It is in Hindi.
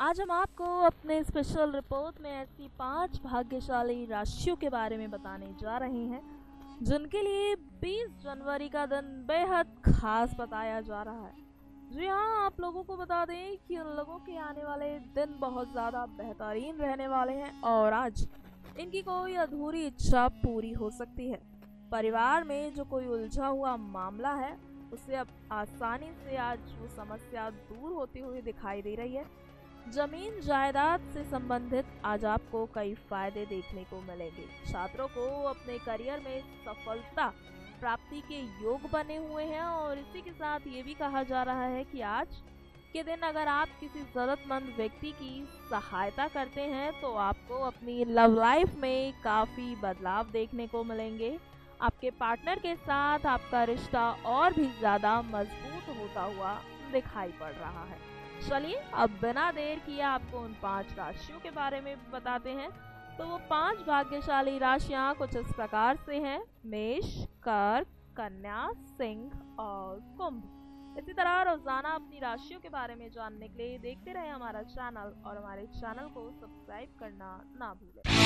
आज हम आपको अपने स्पेशल रिपोर्ट में ऐसी 5 भाग्यशाली राशियों के बारे में बताने जा रहे हैं जिनके लिए 20 जनवरी का दिन बेहद खास बताया जा रहा है। जी हाँ, आप लोगों को बता दें कि उन लोगों के आने वाले दिन बहुत ज़्यादा बेहतरीन रहने वाले हैं और आज इनकी कोई अधूरी इच्छा पूरी हो सकती है। परिवार में जो कोई उलझा हुआ मामला है उससे अब आसानी से आज वो समस्या दूर होती हुई दिखाई दे रही है। जमीन जायदाद से संबंधित आज आपको कई फायदे देखने को मिलेंगे। छात्रों को अपने करियर में सफलता प्राप्ति के योग बने हुए हैं और इसी के साथ ये भी कहा जा रहा है कि आज के दिन अगर आप किसी जरूरतमंद व्यक्ति की सहायता करते हैं तो आपको अपनी लव लाइफ में काफ़ी बदलाव देखने को मिलेंगे। आपके पार्टनर के साथ आपका रिश्ता और भी ज़्यादा मजबूत होता हुआ दिखाई पड़ रहा है। चलिए अब बिना देर किए आपको उन 5 राशियों के बारे में बताते हैं। तो वो 5 भाग्यशाली राशियां कुछ इस प्रकार से हैं: मेष, कर्क, कन्या, सिंह और कुंभ। इसी तरह रोजाना अपनी राशियों के बारे में जानने के लिए देखते रहे हमारा चैनल और हमारे चैनल को सब्सक्राइब करना ना भूलें।